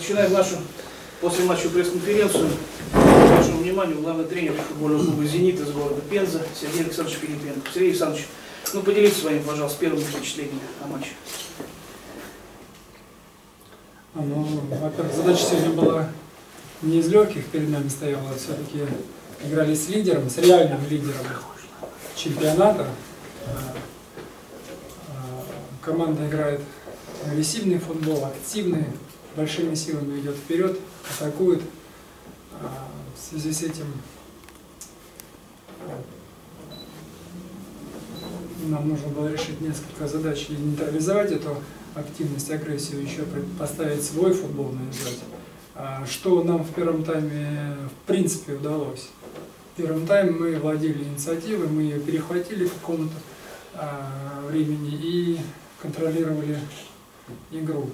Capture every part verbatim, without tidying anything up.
Начинаем нашу послематчевую пресс-конференцию. К вашему вниманию главный тренер футбольного клуба «Зенит» из города Пенза Сергей Александрович Пилипенко. Сергей Александрович, ну поделитесь своими, пожалуйста, первыми впечатлениями о матче. Ну, во-первых, задача сегодня была не из легких, перед нами стояла, а все-таки играли с лидером, с реальным лидером чемпионата. Команда играет агрессивный футбол, активный, большими силами идет вперед, атакует. В связи с этим нам нужно было решить несколько задач и нейтрализовать эту активность, агрессию, еще поставить свой футбол навязать. Что нам в первом тайме в принципе удалось. В первом тайме мы владели инициативой, мы ее перехватили в каком-то времени и контролировали игру.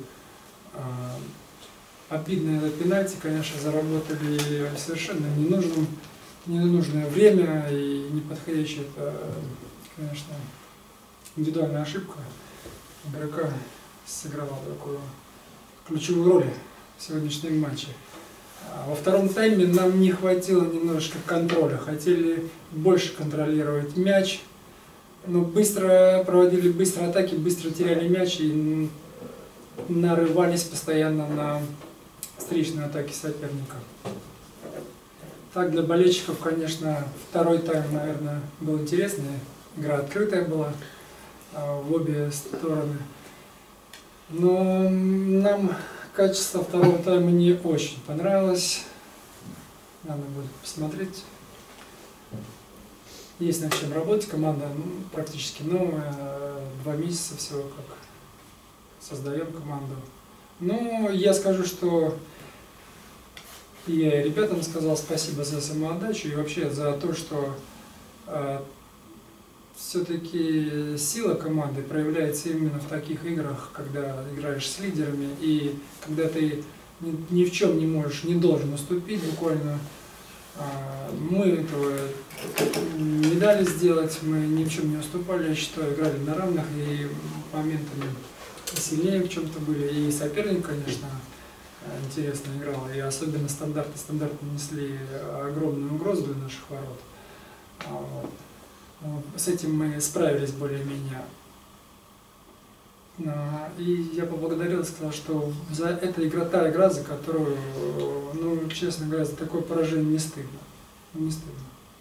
Обидно это пенальти, конечно, заработали совершенно ненужным, ненужное время и неподходящее. Это, конечно, индивидуальная ошибка игрока сыграла такую ключевую роль в сегодняшнем матче. А во втором тайме нам не хватило немножечко контроля, хотели больше контролировать мяч, но быстро проводили быстрые атаки, быстро теряли мяч и нарывались постоянно на встречные атаки соперника. Так, для болельщиков, конечно, второй тайм, наверное, был интересный. Игра открытая была в обе стороны. Но нам качество второго тайма не очень понравилось. Надо будет посмотреть. Есть над чем работать. Команда ну, практически новая. Два месяца всего как создаем команду. Но я скажу, что я и ребятам сказал спасибо за самоотдачу и вообще за то, что э, все-таки сила команды проявляется именно в таких играх, когда играешь с лидерами и когда ты ни, ни в чем не можешь, не должен уступить буквально. Э, мы этого не дали сделать, мы ни в чем не уступали, я считаю, играли на равных и моментами сильнее в чем-то были, и соперник, конечно, интересно играл, и особенно стандарты, стандарты нанесли огромную угрозу для наших ворот. Вот. С этим мы справились более-менее. И я поблагодарил и сказал, что за эта игра, та игра, за которую, ну, честно говоря, за такое поражение не стыдно. Не стыдно.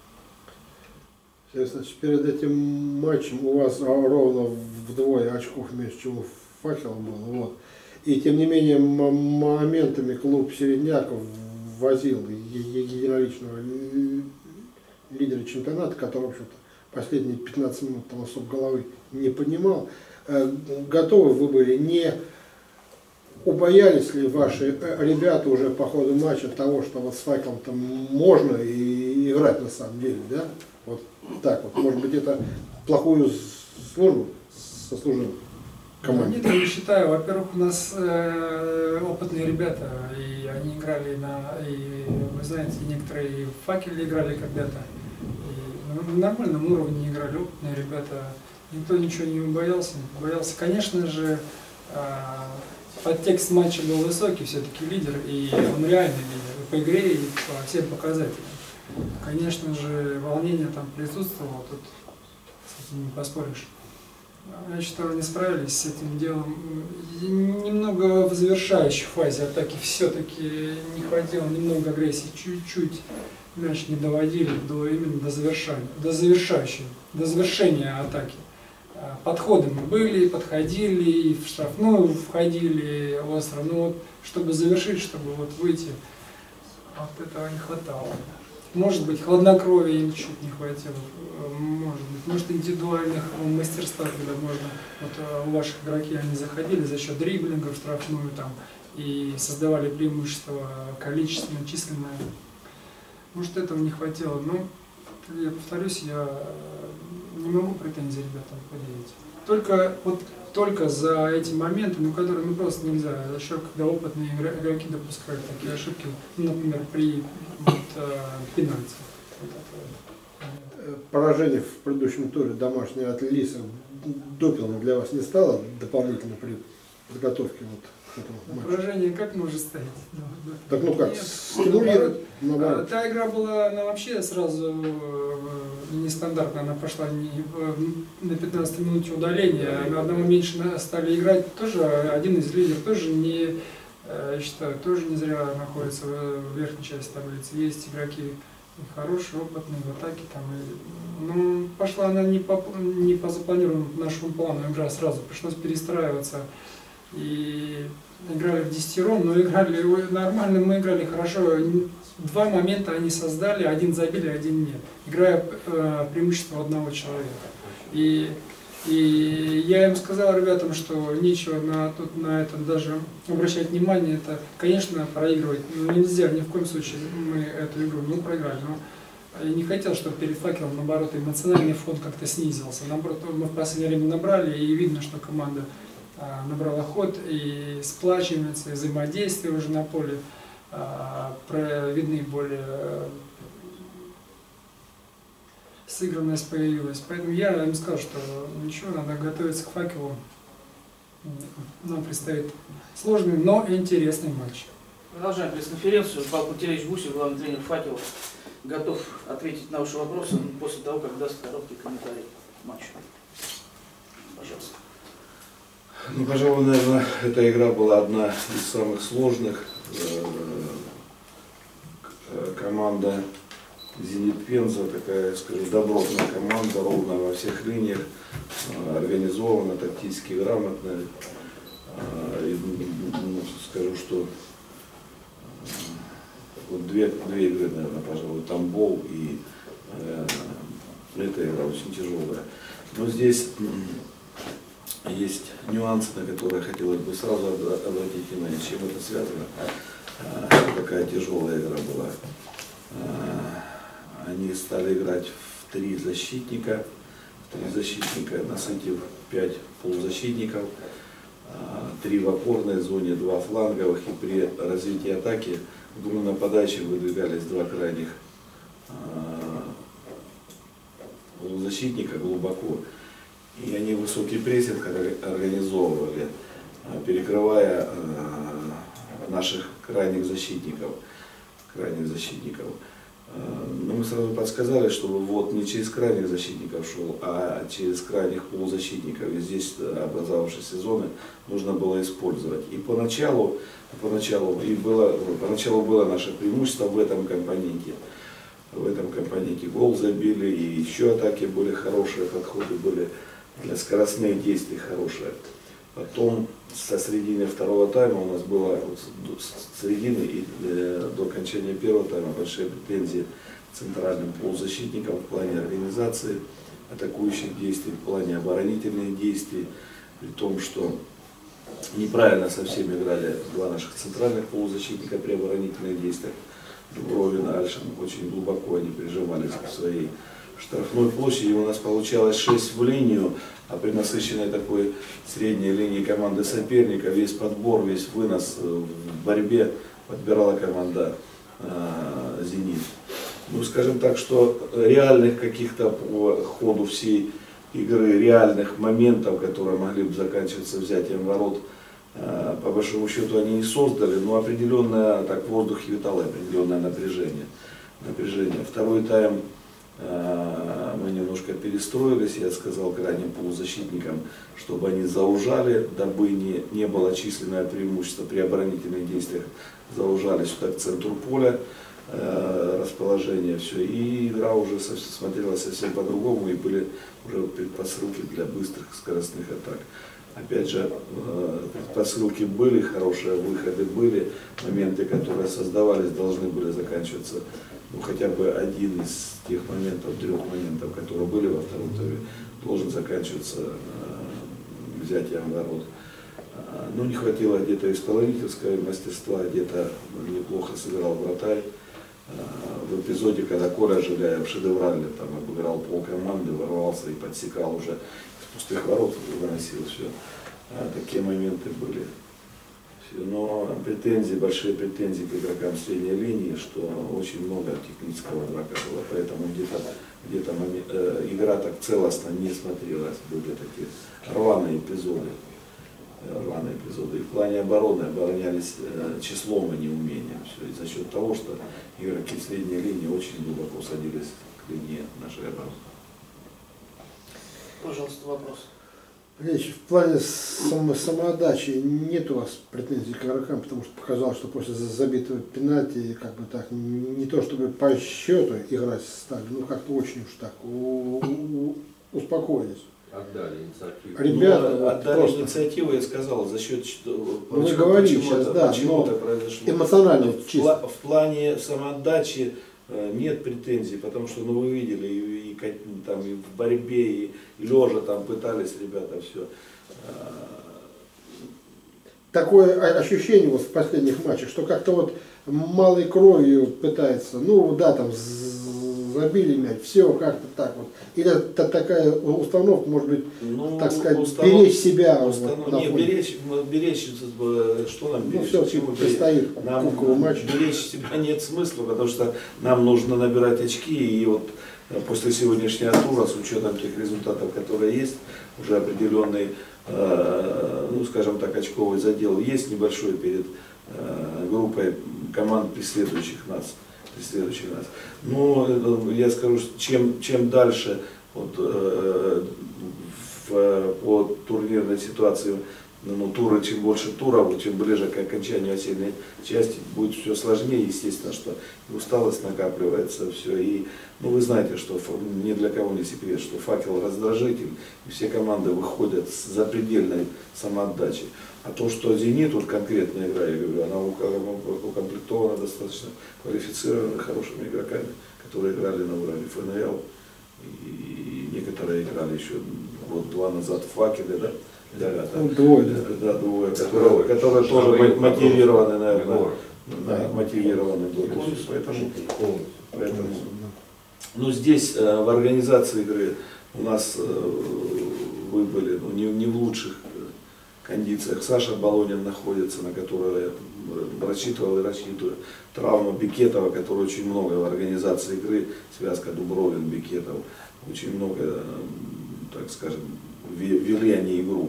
Значит, перед этим матчем у вас ровно вдвое очков меньше, чем у Факела было. Вот. И тем не менее моментами клуб Середняков возил единоличного лидера чемпионата, который, в общем-то, последние пятнадцать минут там особо головы не поднимал. Готовы вы были, не убоялись ли ваши ребята уже по ходу матча того, что вот с Факелом там можно и играть на самом деле, да? Вот так вот. Может быть, это плохую службу сослужил команде? Нет, я не считаю. Во-первых, у нас э, опытные ребята, и они играли на, и вы знаете, некоторые и в Факеле играли когда-то, и на нормальном уровне играли опытные ребята. Никто ничего не боялся, не боялся. Конечно же, э, подтекст матча был высокий, все-таки лидер, и он реальный лидер и по игре, и по всем показателям. Конечно же, волнение там присутствовало, тут с этим не поспоришь. Я считаю, они справились с этим делом. Немного в завершающей фазе атаки все-таки не хватило, немного агрессии, чуть-чуть мяч не доводили до, именно до завершения, до завершающей, до завершения атаки. Подходы мы были, подходили, и в штрафную входили остро, но вот, чтобы завершить, чтобы вот выйти, вот этого не хватало. Может быть, хладнокровия им чуть не хватило, может быть, может индивидуальных мастерства, когда можно, вот у ваших игроки они заходили за счет дриблинга в штрафную там и создавали преимущество количественное, численное. Может, этого не хватило, но, я повторюсь, я не могу претензий ребятам предъявить. Только, вот, только за эти моменты, ну, которые ну, просто нельзя, еще когда опытные игроки допускают такие ошибки, ну, например, при вот, э, пенальти. Поражение в предыдущем туре домашнее от Лиса допингом для вас не стало дополнительно при подготовке вот к этому матчу? Поражение как может стоять? Так ну как, Нет. стимулировать, наоборот. Та игра была, она вообще сразу нестандартная, она пошла не, на пятнадцатой минуте удаления, на одного меньше стали играть, тоже один из лидеров, тоже не, я считаю, тоже не зря находится в верхней части таблицы. Есть игроки хорошие, опытные в атаке, там, и, ну, пошла она не по, не по запланированному нашему плану, игра сразу, пришлось перестраиваться. И играли в десятером, но играли нормально, мы играли хорошо. Два момента они создали, один забили, один нет, играя э, преимущество одного человека. И, и я им сказал ребятам, что нечего на, тут, на это даже обращать внимание. Это, конечно, проигрывать, но нельзя, ни в коем случае мы эту игру не проиграли. Но я не хотел, чтобы перед факелом, наоборот, эмоциональный фон как-то снизился. Наоборот, мы в последнее время набрали, и видно, что команда набрала ход, и сплачивается, и взаимодействие уже на поле, видны более сыгранность появилась. Поэтому я им сказал, что ничего, надо готовиться к факелу. Нам предстоит сложный, но интересный матч. Продолжаем пресс-конференцию. Павел Пантелеевич Гусев, главный тренер «Факела», готов ответить на ваши вопросы после того, как даст короткий комментарий к матчу. Пожалуйста. Ну, пожалуй, наверное, эта игра была одна из самых сложных. Команда «Зенит Пенза», такая, скажу, добротная команда, ровная во всех линиях, организованная, тактически грамотная. И, ну, скажу, что вот две, две игры, наверное, пожалуй, Тамбов и э, эта игра очень тяжелая. Но здесь есть нюансы, на которые хотелось бы сразу обратить внимание, с чем это связано, что такая тяжелая игра была. Они стали играть в три защитника, в три защитника, насытив пять полузащитников, три в опорной зоне, два фланговых, и при развитии атаки в двум нападающих выдвигались два крайних полузащитника глубоко. И они высокий прессинг организовывали, перекрывая наших крайних защитников. крайних защитников. Но мы сразу подсказали, чтобы вот не через крайних защитников шел, а через крайних полузащитников. И здесь образовавшиеся зоны нужно было использовать. И поначалу, поначалу, и было, поначалу было наше преимущество в этом компоненте. В этом компоненте гол забили, и еще атаки были хорошие, подходы были для скоростных действий хорошие. Потом со середины второго тайма у нас было, вот, с середины и э, до окончания первого тайма большие претензии к центральным полузащитникам в плане организации атакующих действий, в плане оборонительных действий, при том, что неправильно совсем играли два наших центральных полузащитника при оборонительных действиях. Дубровин, Альшин, очень глубоко они прижимались к своей штрафной площади. У нас получалось шесть в линию, а при насыщенной такой средней линии команды соперника весь подбор, весь вынос в борьбе подбирала команда э, «Зенит». Ну, скажем так, что реальных каких-то по ходу всей игры, реальных моментов, которые могли бы заканчиваться взятием ворот, э, по большому счету они не создали, но определенное, так в воздухе витало определенное напряжение. напряжение. Второй тайм мы немножко перестроились, я сказал крайним полузащитникам, чтобы они заужали, дабы не, не было численное преимущество при оборонительных действиях, заужали сюда к центру поля, э, расположение, все, и игра уже со, смотрелась совсем по-другому, и были уже предпосылки для быстрых скоростных атак. Опять же, э, предпосылки были, хорошие выходы были, моменты, которые создавались, должны были заканчиваться. Ну, хотя бы один из тех моментов, трех моментов, которые были во втором туре, должен заканчиваться э, взятием ворот. Э, ну, не хватило где-то исполнительского мастерства, где-то неплохо сыграл вратарь. Э, в эпизоде, когда Коля Жиляев шедеврально там обыграл полкоманды, ворвался и подсекал уже с пустых ворот, выносил все. Э, такие моменты были. Но претензии, большие претензии к игрокам средней линии, что очень много технического брака было, поэтому где-то где-то э, игра так целостно не смотрелась, были такие рваные эпизоды. рваные эпизоды. И в плане обороны оборонялись числом, а не умением. Все. И за счет того, что игроки средней линии очень глубоко садились к линии нашей обороны. Пожалуйста, вопрос. Ильич, в плане само, самоотдачи нет у вас претензий к игрокам, потому что показалось, что после забитого пенальти, как бы так, не то чтобы по счету играть стали, ну как-то очень уж так у, у, успокоились. Отдали инициативу. Ребята, ну, вот отдали просто... инициативу, я сказал, за счет чего, Ну, вы говорите почему, сейчас, это, да, почему но это произошло. эмоционально в, чисто. пла- в плане самоотдачи э, нет претензий, потому что, ну, вы видели, и, и, там, и в борьбе, и, и лежа там пытались ребята все. Такое ощущение вот в последних матчах, что как-то вот малой кровью пытается, ну да, там забили мяч, все как-то так вот. Или это такая установка, может быть, Ну, так сказать, установ... беречь себя. Установ... Вот, не, беречь, беречь, что нам беречь? Ну, все, предстоит нам кубковый матч. Беречь себя нет смысла, потому что нам нужно набирать очки, и вот после сегодняшнего тура, с учетом тех результатов, которые есть, уже определенный, э, ну скажем так, очковый задел есть небольшой перед э, группой команд, преследующих нас. преследующих нас. Но я скажу, чем, чем дальше вот, э, в, по турнирной ситуации, ну, туры, чем больше туров, чем ближе к окончанию осенней части, будет все сложнее, естественно, что усталость накапливается, все. И, ну, вы знаете, что ни для кого не секрет, что факел раздражитель, и все команды выходят с запредельной самоотдачей. А то, что «Зенит», вот конкретная игра, я говорю, она укомплектована достаточно квалифицированными, хорошими игроками, которые играли на уровне эф эн эл, и некоторые играли еще год-два назад в «Факеле», да? Да, да, Ну, двое, да. да, двое, которые, которые тоже мотивированы, наверное, Да. мотивированы были. Поэтому, Полностью. поэтому, ну, здесь э, в организации игры у нас э, вы были ну, не, не в лучших кондициях. Саша Болонин находится, на которого я рассчитывал и рассчитываю. Травма Бекетова, который очень много в организации игры, связка Дубровин, Бекетов, очень много, так скажем, вели они игру.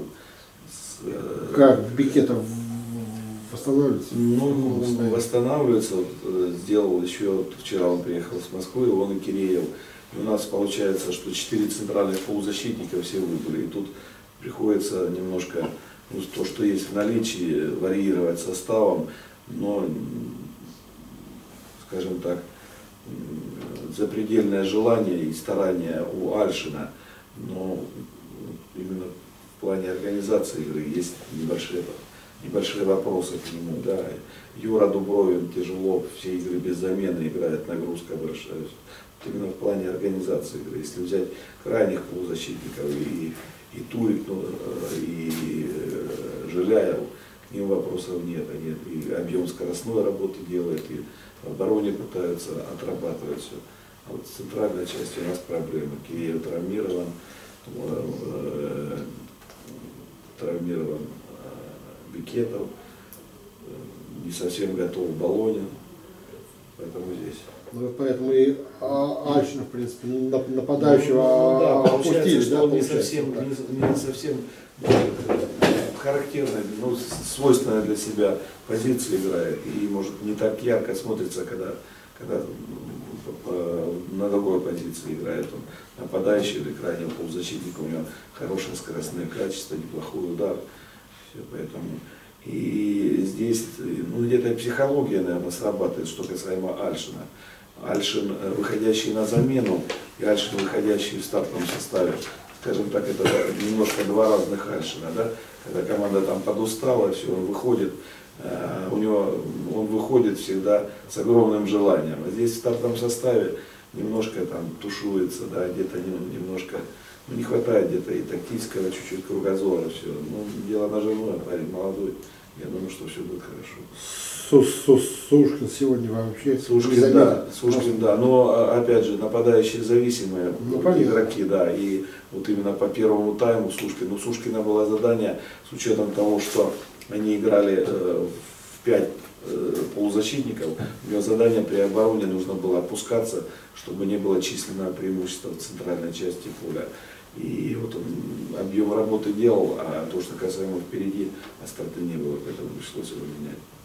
Как Бекетов восстанавливается? Ну, восстанавливается. Вот, сделал еще, вот, вчера он приехал с Москвы, он и Киреев. И у нас получается, что четыре центральных полузащитника все выбыли. И тут приходится немножко, ну, то, что есть в наличии, варьировать составом, но, скажем так, запредельное желание и старание у Альшина, но именно в плане организации игры есть небольшие, небольшие вопросы к нему. Да. Юра Дубровин тяжело, все игры без замены играет, нагрузка большая. Именно в плане организации игры. Если взять крайних полузащитников и, и Турик, ну, и Жиляев, к ним вопросов нет. Они и объем скоростной работы делают, и в обороне пытаются отрабатывать все. А вот в центральной части у нас проблемы. Киреев травмирован, травмирован Бекетов, не совсем готов Болонин, поэтому здесь. Ну, поэтому и Альшина, в принципе, нападающего ну, да, опустили, получается, что да, он не получается, совсем, да. не, не совсем характерной, ну, свойственной для себя позиции играет и может не так ярко смотрится, когда, когда на другой позиции играет он нападающий или крайнего полузащитника, у него хорошие скоростные качества, неплохой удар, все, поэтому и здесь ну, где-то психология, наверное, срабатывает, что касаемо Альшина. Альшин, выходящий на замену, и Альшин, выходящий в стартовом составе. Скажем так, это немножко два разных Альшина, да? Когда команда там подустала, все, он выходит, э, у него, он выходит всегда с огромным желанием. А здесь в стартовом составе немножко там тушуется, да, где-то немножко, ну, не хватает где-то и тактического чуть-чуть кругозора, все. Ну, дело наживное, парень молодой, я думаю, что все будет хорошо. Сушкин сегодня вообще. Сушкин, да, Сушкин, да, но опять же нападающие зависимые ну, игроки, да, и вот именно по первому тайму Сушкин, ну, Сушкина было задание с учетом того, что они играли э, в пять э, полузащитников, у него задание при обороне нужно было опускаться, чтобы не было численного преимущества в центральной части поля. И вот он объем работы делал, а то, что касаемо впереди, а старта не было, поэтому пришлось его менять.